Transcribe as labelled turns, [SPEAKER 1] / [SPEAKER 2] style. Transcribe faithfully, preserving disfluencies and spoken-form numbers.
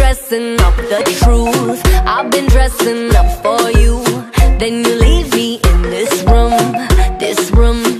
[SPEAKER 1] dressing up the truth. I've been dressing up for you. Then you leave me in this room, this room.